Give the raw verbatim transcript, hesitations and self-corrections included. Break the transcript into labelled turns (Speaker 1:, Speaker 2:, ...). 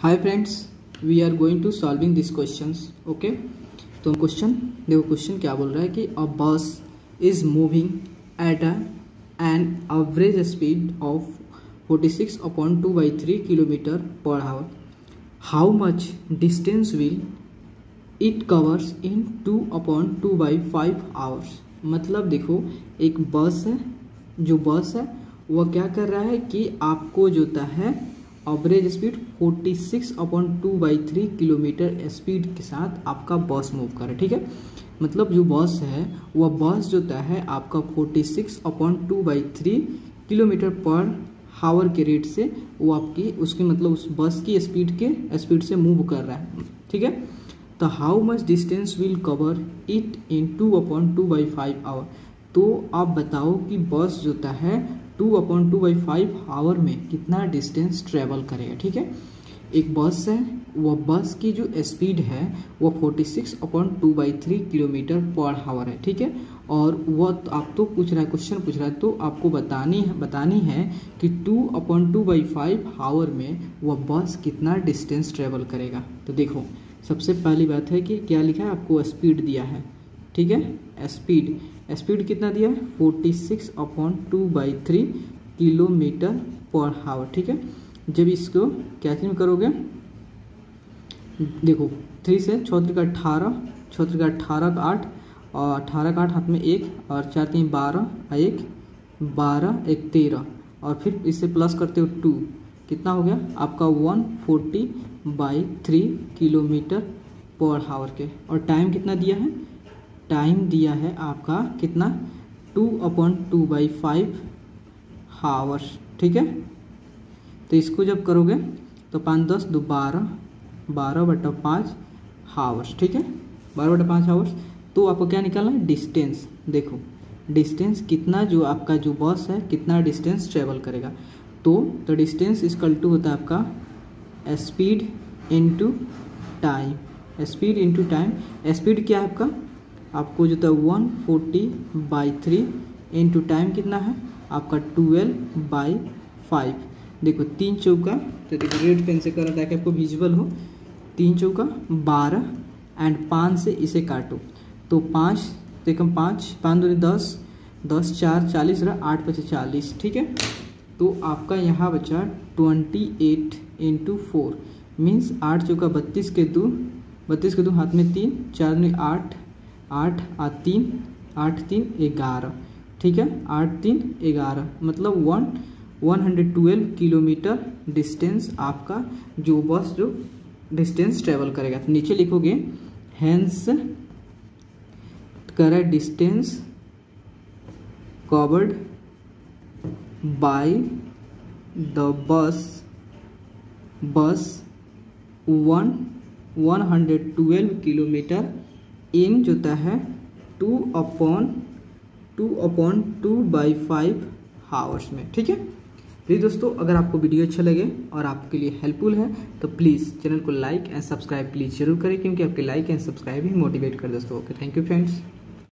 Speaker 1: Hi friends, we are going to solving this questions. Okay, तो question देखो, question क्या बोल रहा है कि a bus is moving at an average speed of forty six upon two by three kilometre per hour. How much distance will it covers in two upon two by five hours. मतलब देखो, एक बस है, जो बस है वह क्या कर रहा है कि आपको जो है average speed forty six upon two by three kilometre speed के साथ आपका बस मूव कर रहा है। ठीक है, मतलब जो बस है वह बस जो है आपका forty six upon two by three kilometre per hour के रेट से वो आपकी उसकी मतलब उस बस की स्पीड के स्पीड से मूव कर रहा है। ठीक है, तो how much distance will cover it in two upon two by five hour. तो आप बताओ कि बस जो है two upon two by five hour में कितना डिस्टेंस ट्रेवल करेगा। ठीक है, एक बस है, वह बस की जो स्पीड है वह forty six upon two by three kilometre per hour है। ठीक है, और वह तो आप तो पूछ रहा है, क्वेश्चन पूछ रहा है, तो आपको बतानी है बतानी है कि two upon two by five hour में वह बस कितना डिस्टेंस ट्रेवल करेगा। तो देखो, सबसे पहली बात है कि क्या लिखा है, आपको स्पीड दिया है। ठीक है, स्पीड स्पीड कितना दिया है, forty six upon two by three kilometre per hour. ठीक है, जब इसको क्या में करोगे, देखो थ्री से छः का अठारह, छः का अठारह का आठ, और अठारह का आठ हाथ में एक, और चार तीन बारह, एक बारह, एक तेरह, और फिर इससे प्लस करते हो टू, कितना हो गया आपका one forty by three kilometre per hour के। और टाइम कितना दिया है, टाइम दिया है आपका कितना, two upon two by five hours. ठीक है, तो इसको जब करोगे तो पाँच दस दो बारह, बारह बटा पाँच हावर्स। ठीक है, बारह बटा पाँच हावर्स। तो आपको क्या निकालना है, डिस्टेंस। देखो डिस्टेंस कितना, जो आपका जो बस है कितना डिस्टेंस ट्रेवल करेगा। तो तो डिस्टेंस इक्वल टू होता है आपका speed into time. Speed into time, speed क्या है आपका, आपको जो था one forty by three into time कितना है आपका ट्वेल्व बाई फाइव। देखो तीन चौका, तो देखो रेड पेन से कर रहा ताकि आपको विजुअल हो, तीन चौका बारह एंड पाँच से इसे काटो तो पाँच, देखो पाँच पाँच दो दस, दस चार चालीस रहा, आठ पचे चालीस। ठीक है, तो आपका यहाँ बचा twenty eight into four means आठ चौका बत्तीस के दो, बत्तीस के दो हाथ में तीन, चार में आठ, आठ आ तीन, आठ तीन ग्यारह। ठीक है, आठ तीन ग्यारह, मतलब one one hundred twelve kilometre distance आपका जो बस जो डिस्टेंस ट्रेवल करेगा। तो नीचे लिखोगे hence correct distance covered by the bus bus one one hundred twelve kilometre in जो है two upon two upon two by five hours में। ठीक है, प्लीज़ दोस्तों, अगर आपको वीडियो अच्छा लगे और आपके लिए हेल्पफुल है तो प्लीज़ चैनल को लाइक एंड सब्सक्राइब प्लीज़ जरूर करें, क्योंकि आपके लाइक एंड सब्सक्राइब ही मोटिवेट कर दोस्तों। Okay, thank you friends.